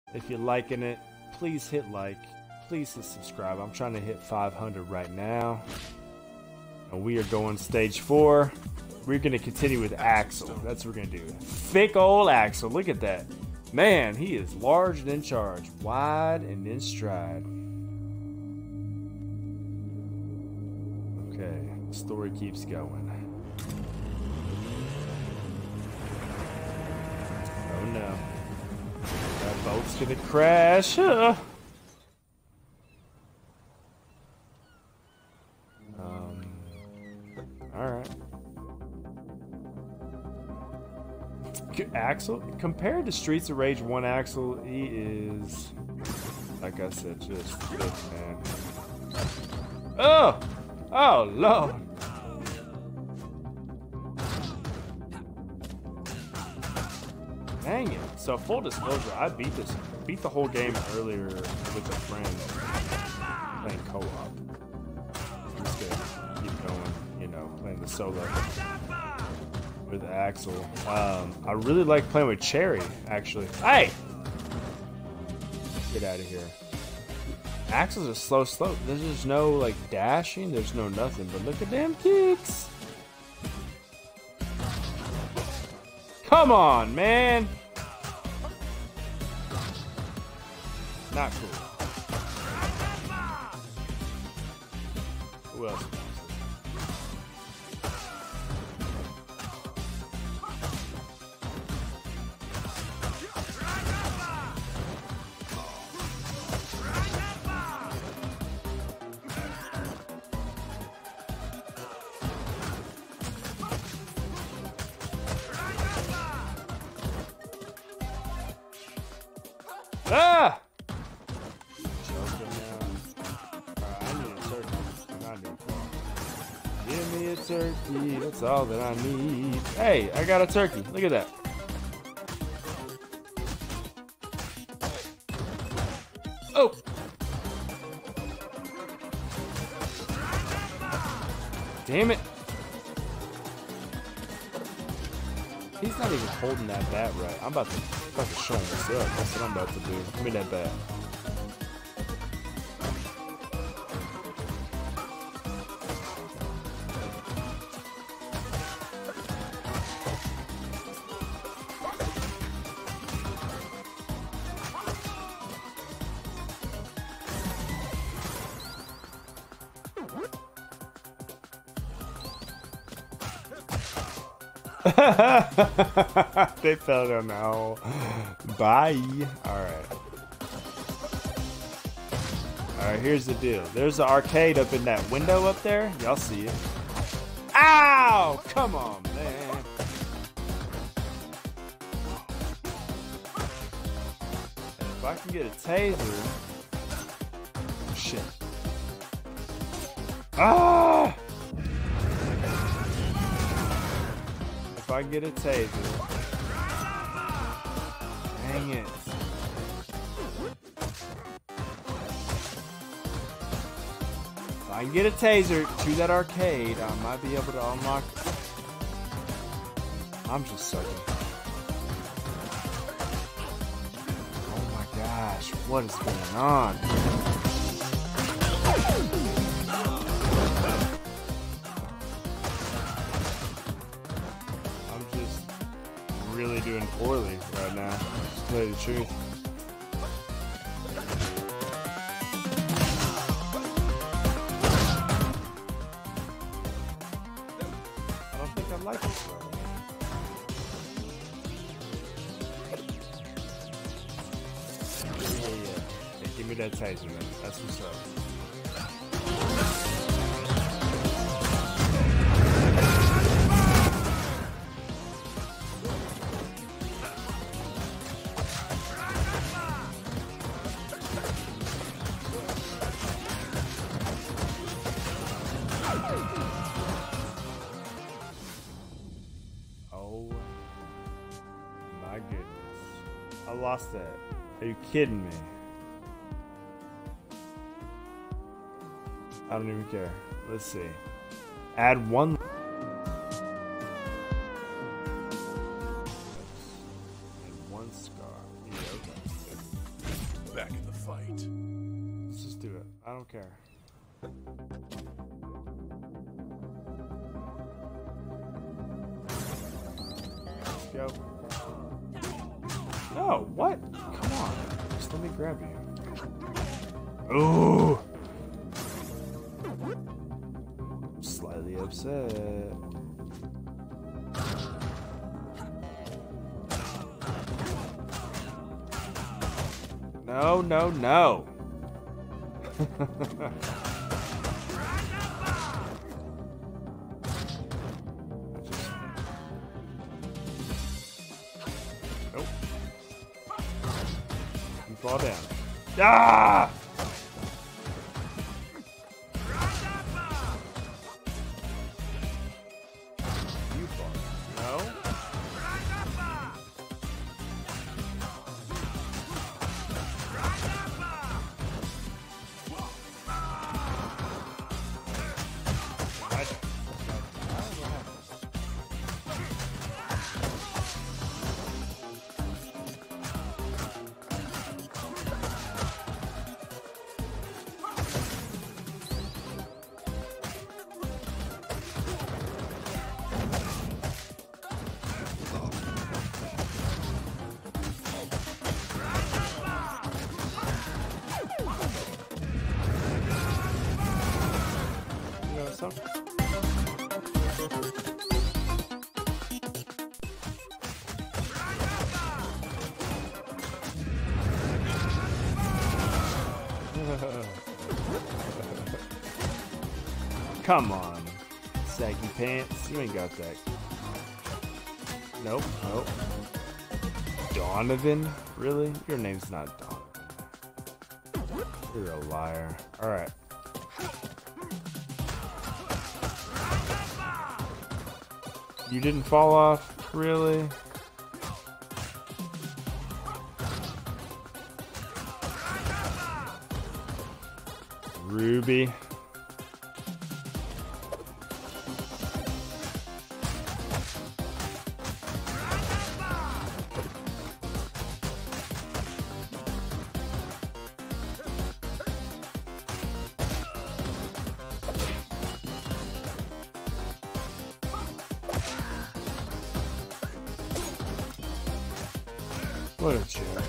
If you're liking it, please hit like. Please hit subscribe. I'm trying to hit 500 right now. And we are going stage 4. We're going to continue with Axel. That's what we're going to do. Thick old Axel. Look at that. Man, he is large and in charge. Wide and in stride. Okay, the story keeps going. Oh no. That boat's gonna crash. Alright. Axel, compared to Streets of Rage 1 Axel, he is, like I said, just good, man. Oh! Oh, Lord! Dang it. So, full disclosure, I beat the whole game earlier with a friend playing co-op. I'm just gonna keep going, you know, playing the solo with Axel. I really like playing with Cherry, actually. Hey! Get out of here. Axel's a slow. There's just no, like, dashing. There's no nothing. But look at them kicks. Come on, man. Not cool. Who else? Ah! I need a turkey. Give me a turkey. That's all that I need. Hey, I got a turkey. Look at that. Oh! Damn it. He's not even holding that bat right. I'm about to show him what's up. That's what I'm about to do. Give me that bat. They fell down now. Bye. Alright. Alright, here's the deal. There's the arcade up in that window up there. Y'all see it. Ow! Come on, man. And if I can get a taser. Shit. Ah! If I get a taser. Dang it. If I can get a taser to that arcade, I might be able to unlock. I'm just sucking. Oh my gosh, what is going on? Really doing poorly right now, to tell you the truth. I don't think I like this right now. Yeah. Hey, give me that taser, man. That's what's up. Oh my goodness. I lost that. Are you kidding me? I don't even care. Let's see. Add one. And one scar. Yeah, okay. back in the fight. Let's just do it. I don't care. Go. No, what? Come on. Just let me grab you. Ooh. Slightly upset. No, no, no. Nope. You fall down. Ah! You fall. No. Come on, saggy pants. You ain't got that. Nope, nope. Donovan? Really? Your name's not Donovan. You're a liar. Alright. You didn't fall off? Really? Ruby. What a jerk.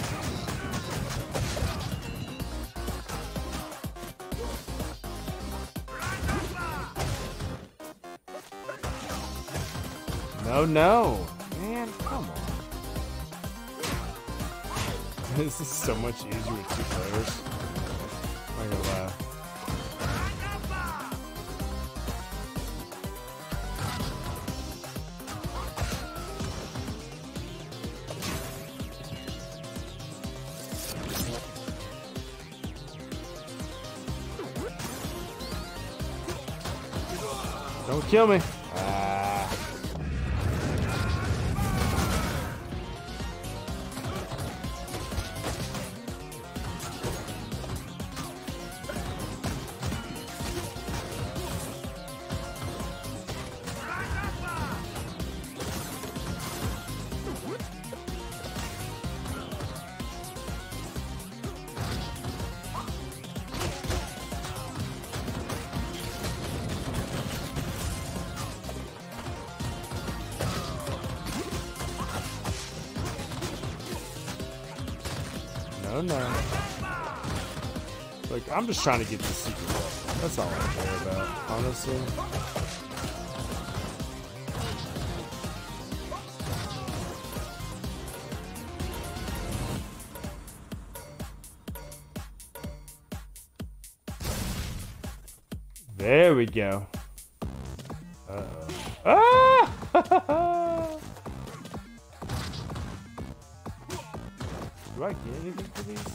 No, no. Man, come on. This is so much easier with two players. I'm not gonna lie. Don't kill me. Ah. No, no. Like, I'm just trying to get the secret weapon. That's all I care about, honestly. There we go. Uh-oh. Ah! Do I get anything for these?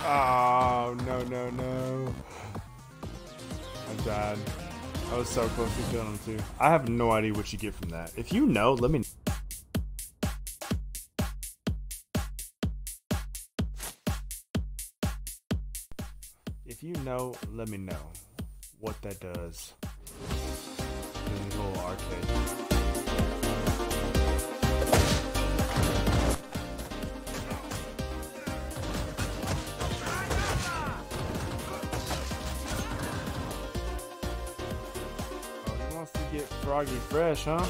Oh, no, no, no. I died. I was so close to killing him too. I have no idea what you get from that. If you know, let me know. If you know, let me know what that does. In the little arcade. To get Froggy fresh, huh?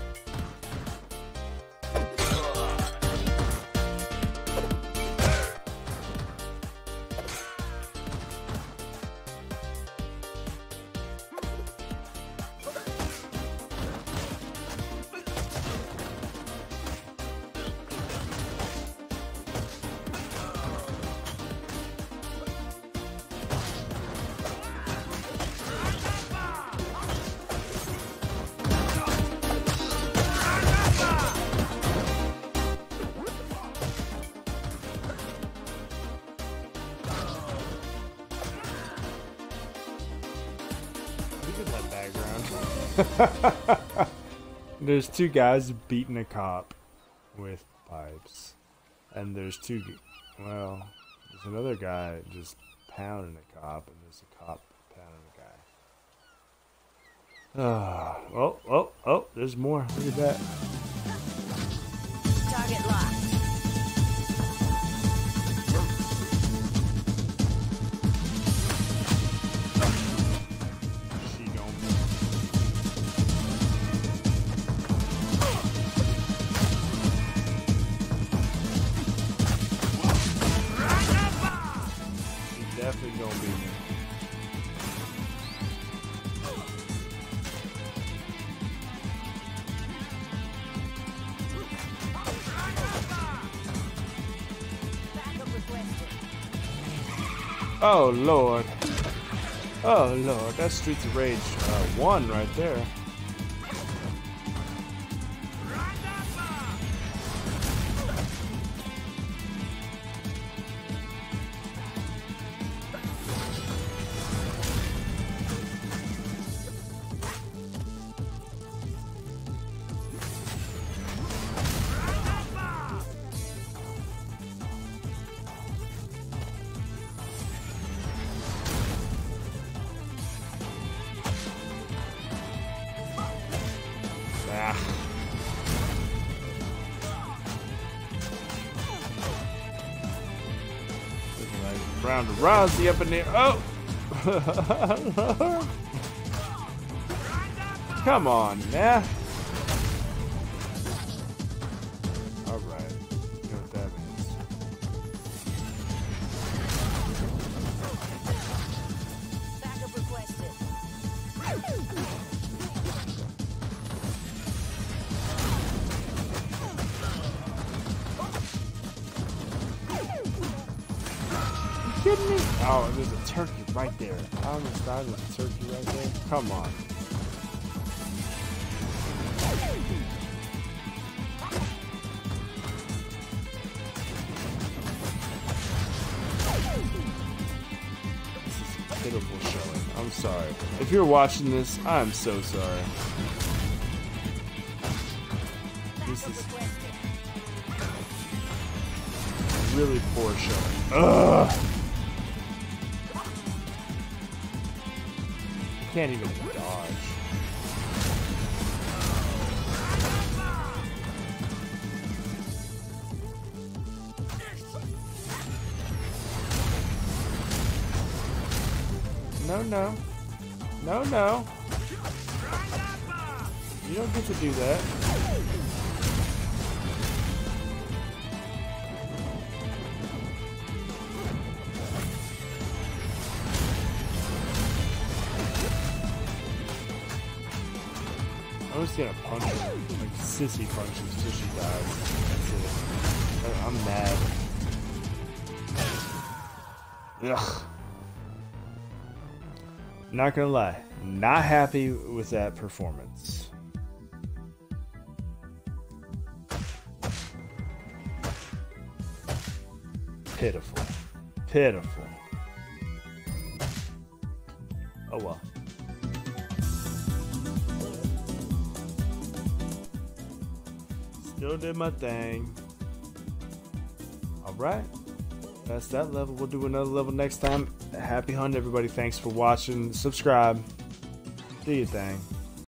There's two guys beating a cop with pipes, and there's well, there's another guy just pounding a cop, and there's a cop pounding a guy. Oh, there's more. Look at that. Target locked. Definitely gonna be me. Oh Lord. Oh Lord, that's Streets of Rage 1 right there. Round of Rousey up in there. Oh! Come on, man. Alright. You know what that means. Backup requested. Kidding me? Oh, there's a turkey right there. I almost died. There's a turkey right there. Come on. This is a pitiful showing. I'm sorry. If you're watching this, I'm so sorry. This is really poor showing. Ugh! Can't even dodge. No, no. No, no. You don't get to do that. I'm just gonna punch her, like sissy punches till she dies. That's it. I'm mad. Ugh. Not gonna lie, not happy with that performance. Pitiful. Pitiful. Oh well. Still did my thing. Alright. That's that level. We'll do another level next time. Happy hunt, everybody. Thanks for watching. Subscribe. Do your thing.